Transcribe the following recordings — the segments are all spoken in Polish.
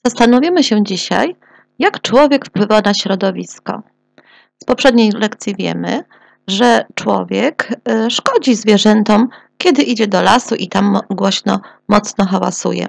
Zastanowimy się dzisiaj, jak człowiek wpływa na środowisko. Z poprzedniej lekcji wiemy, że człowiek szkodzi zwierzętom, kiedy idzie do lasu i tam głośno, mocno hałasuje.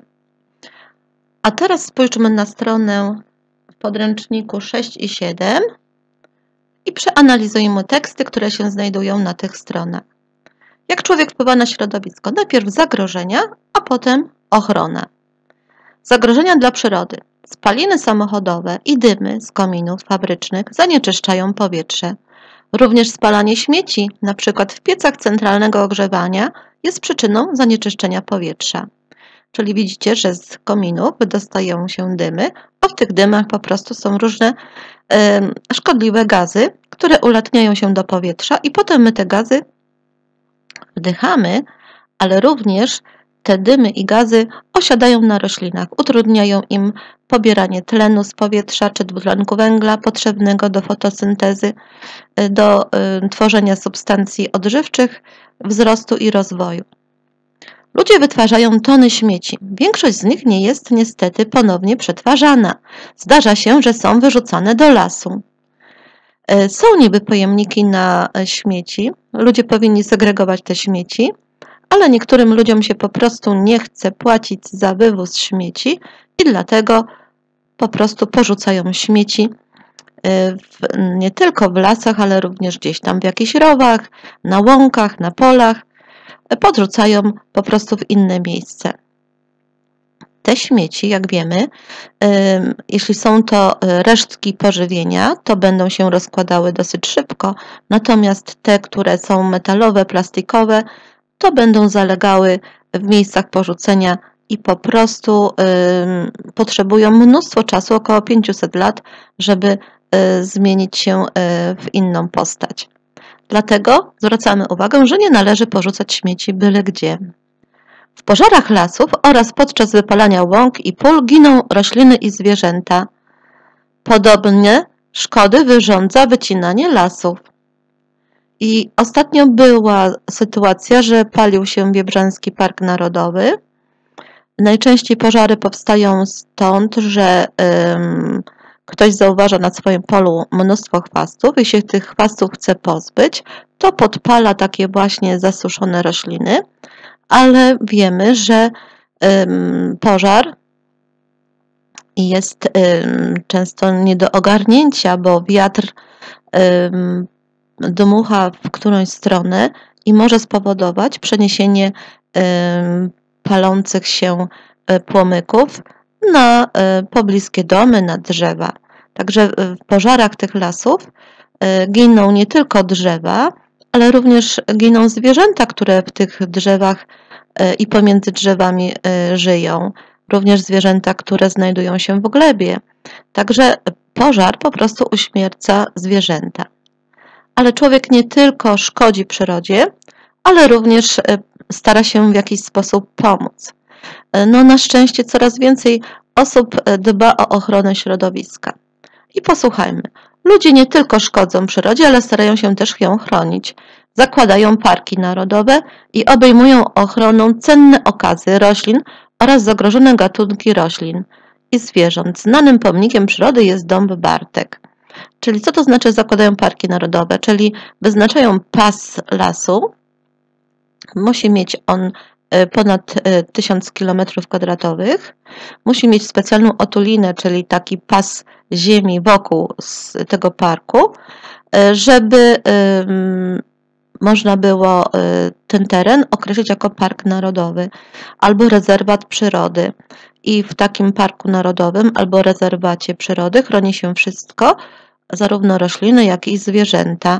A teraz spójrzmy na stronę w podręczniku 6 i 7 i przeanalizujmy teksty, które się znajdują na tych stronach. Jak człowiek wpływa na środowisko? Najpierw zagrożenia, a potem ochrona. Zagrożenia dla przyrody. Spaliny samochodowe i dymy z kominów fabrycznych zanieczyszczają powietrze. Również spalanie śmieci, np. w piecach centralnego ogrzewania, jest przyczyną zanieczyszczenia powietrza. Czyli widzicie, że z kominów wydostają się dymy, a w tych dymach po prostu są różne szkodliwe gazy, które ulatniają się do powietrza i potem my te gazy wdychamy, ale również te dymy i gazy osiadają na roślinach, utrudniają im pobieranie tlenu z powietrza czy dwutlenku węgla potrzebnego do fotosyntezy, do tworzenia substancji odżywczych, wzrostu i rozwoju. Ludzie wytwarzają tony śmieci. Większość z nich nie jest niestety ponownie przetwarzana. Zdarza się, że są wyrzucane do lasu. Są niby pojemniki na śmieci. Ludzie powinni segregować te śmieci, ale niektórym ludziom się po prostu nie chce płacić za wywóz śmieci i dlatego po prostu porzucają śmieci nie tylko w lasach, ale również gdzieś tam w jakichś rowach, na łąkach, na polach. Podrzucają po prostu w inne miejsce. Te śmieci, jak wiemy, jeśli są to resztki pożywienia, to będą się rozkładały dosyć szybko, natomiast te, które są metalowe, plastikowe, to będą zalegały w miejscach porzucenia i po prostu potrzebują mnóstwo czasu, około 500 lat, żeby zmienić się w inną postać. Dlatego zwracamy uwagę, że nie należy porzucać śmieci byle gdzie. W pożarach lasów oraz podczas wypalania łąk i pól giną rośliny i zwierzęta. Podobnie szkody wyrządza wycinanie lasów. I ostatnio była sytuacja, że palił się Biebrzański Park Narodowy. Najczęściej pożary powstają stąd, że ktoś zauważa na swoim polu mnóstwo chwastów i się tych chwastów chce pozbyć, to podpala takie właśnie zasuszone rośliny, ale wiemy, że pożar jest często nie do ogarnięcia, bo wiatr dmucha w którąś stronę i może spowodować przeniesienie palących się płomyków na pobliskie domy, na drzewa. Także w pożarach tych lasów giną nie tylko drzewa, ale również giną zwierzęta, które w tych drzewach i pomiędzy drzewami żyją. Również zwierzęta, które znajdują się w glebie. Także pożar po prostu uśmierca zwierzęta. Ale człowiek nie tylko szkodzi przyrodzie, ale również stara się w jakiś sposób pomóc. No, na szczęście coraz więcej osób dba o ochronę środowiska. I posłuchajmy. Ludzie nie tylko szkodzą przyrodzie, ale starają się też ją chronić. Zakładają parki narodowe i obejmują ochroną cenne okazy roślin oraz zagrożone gatunki roślin i zwierząt. Znanym pomnikiem przyrody jest Dąb Bartek. Czyli co to znaczy zakładają parki narodowe? Czyli wyznaczają pas lasu. Musi mieć on ponad 1000 km². Musi mieć specjalną otulinę, czyli taki pas ziemi wokół tego parku, żeby można było ten teren określić jako park narodowy albo rezerwat przyrody. I w takim parku narodowym albo rezerwacie przyrody chroni się wszystko, zarówno rośliny, jak i zwierzęta,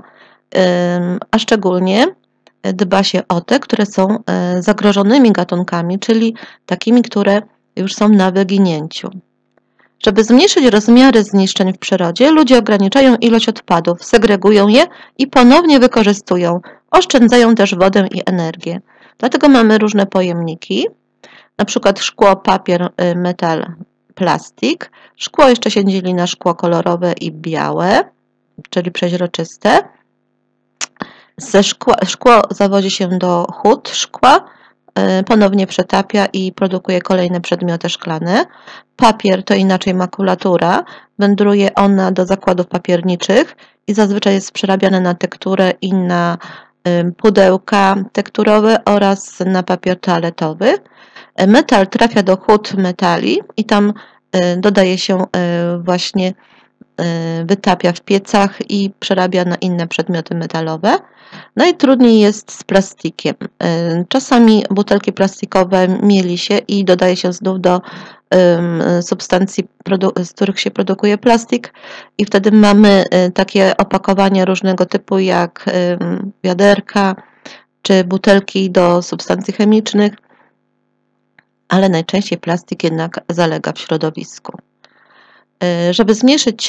a szczególnie dba się o te, które są zagrożonymi gatunkami, czyli takimi, które już są na wyginięciu. Żeby zmniejszyć rozmiary zniszczeń w przyrodzie, ludzie ograniczają ilość odpadów, segregują je i ponownie wykorzystują. Oszczędzają też wodę i energię. Dlatego mamy różne pojemniki, na przykład szkło, papier, metal, plastik. Szkło jeszcze się dzieli na szkło kolorowe i białe, czyli przeźroczyste. Szkło zawodzi się do hut szkła, ponownie przetapia i produkuje kolejne przedmioty szklane. Papier to inaczej makulatura. Wędruje ona do zakładów papierniczych i zazwyczaj jest przerabiana na tekturę i na pudełka tekturowe oraz na papier toaletowy. Metal trafia do hut metali i tam dodaje się właśnie, wytapia w piecach i przerabia na inne przedmioty metalowe. Najtrudniej jest z plastikiem. Czasami butelki plastikowe mieli się i dodaje się znów do substancji, z których się produkuje plastik i wtedy mamy takie opakowania różnego typu jak wiaderka czy butelki do substancji chemicznych, ale najczęściej plastik jednak zalega w środowisku. Żeby zmniejszyć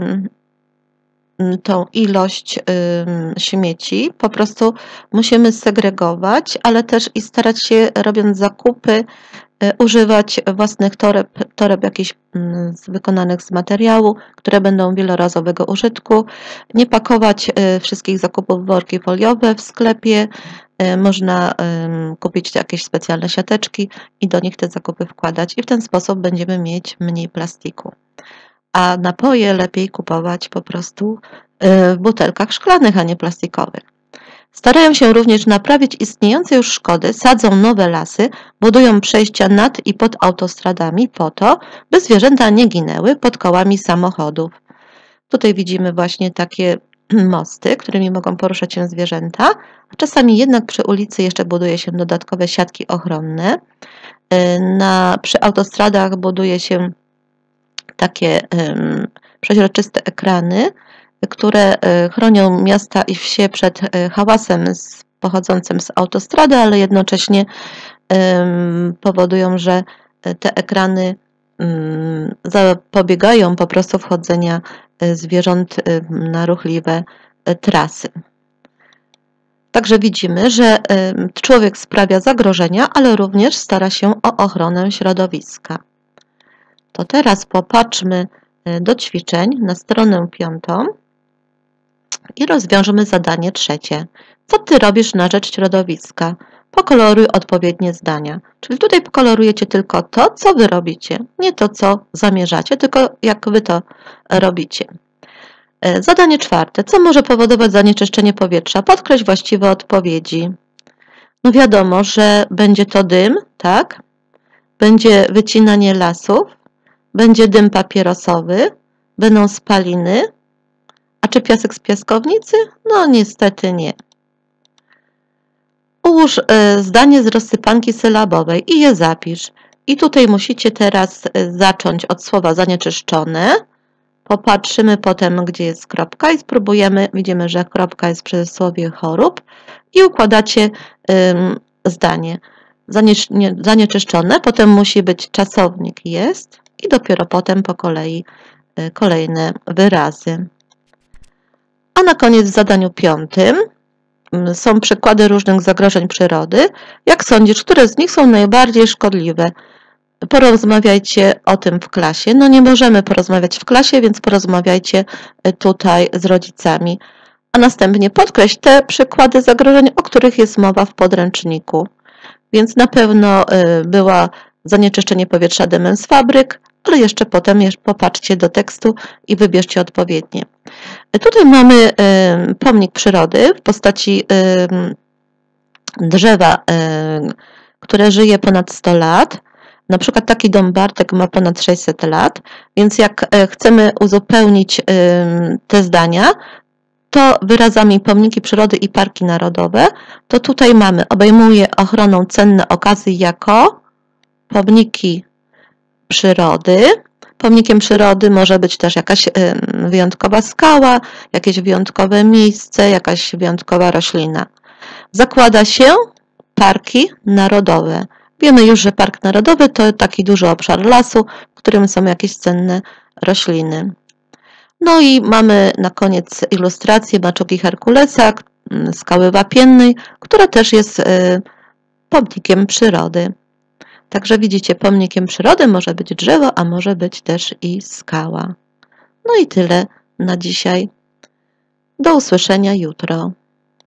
tą ilość śmieci, po prostu musimy segregować, ale też i starać się, robiąc zakupy, używać własnych toreb jakichś wykonanych z materiału, które będą wielorazowego użytku. Nie pakować wszystkich zakupów w worki foliowe w sklepie. Można kupić jakieś specjalne siateczki i do nich te zakupy wkładać i w ten sposób będziemy mieć mniej plastiku. A napoje lepiej kupować po prostu w butelkach szklanych, a nie plastikowych. Starają się również naprawić istniejące już szkody, sadzą nowe lasy, budują przejścia nad i pod autostradami po to, by zwierzęta nie ginęły pod kołami samochodów. Tutaj widzimy właśnie takie mosty, którymi mogą poruszać się zwierzęta, a czasami jednak przy ulicy jeszcze buduje się dodatkowe siatki ochronne. Przy autostradach buduje się takie przeźroczyste ekrany, które chronią miasta i wsie przed hałasem pochodzącym z autostrady, ale jednocześnie powodują, że te ekrany zapobiegają po prostu wchodzenia zwierząt na ruchliwe trasy. Także widzimy, że człowiek sprawia zagrożenia, ale również stara się o ochronę środowiska. To teraz popatrzmy do ćwiczeń na stronę 5 i rozwiążmy zadanie 3. Co Ty robisz na rzecz środowiska? Pokoloruj odpowiednie zdania. Czyli tutaj pokolorujecie tylko to, co Wy robicie. Nie to, co zamierzacie, tylko jak Wy to robicie. Zadanie 4. Co może powodować zanieczyszczenie powietrza? Podkreśl właściwe odpowiedzi. No wiadomo, że będzie to dym, tak? Będzie wycinanie lasów, będzie dym papierosowy, będą spaliny. A czy piasek z piaskownicy? No niestety nie. Ułóż zdanie z rozsypanki sylabowej i je zapisz. I tutaj musicie teraz zacząć od słowa zanieczyszczone. Popatrzymy potem, gdzie jest kropka i spróbujemy. Widzimy, że kropka jest przy słowie chorób i układacie zdanie. Zanieczyszczone, potem musi być czasownik jest i dopiero potem po kolei kolejne wyrazy. A na koniec w zadaniu 5 są przykłady różnych zagrożeń przyrody. Jak sądzisz, które z nich są najbardziej szkodliwe? Porozmawiajcie o tym w klasie. No nie możemy porozmawiać w klasie, więc porozmawiajcie tutaj z rodzicami. A następnie podkreśl te przykłady zagrożeń, o których jest mowa w podręczniku. Więc na pewno była zanieczyszczenie powietrza dymem z fabryk, ale jeszcze potem popatrzcie do tekstu i wybierzcie odpowiednie. Tutaj mamy pomnik przyrody w postaci drzewa, które żyje ponad 100 lat. Na przykład taki dom Bartek ma ponad 600 lat, więc jak chcemy uzupełnić te zdania, to wyrazami pomniki przyrody i parki narodowe, to tutaj mamy, obejmuje ochroną cenne okazy jako pomniki przyrody. Pomnikiem przyrody może być też jakaś wyjątkowa skała, jakieś wyjątkowe miejsce, jakaś wyjątkowa roślina. Zakłada się parki narodowe. Wiemy już, że park narodowy to taki duży obszar lasu, w którym są jakieś cenne rośliny. No i mamy na koniec ilustrację maczugi Herkulesa, skały wapiennej, która też jest pomnikiem przyrody. Także widzicie, pomnikiem przyrody może być drzewo, a może być też i skała. No i tyle na dzisiaj. Do usłyszenia jutro.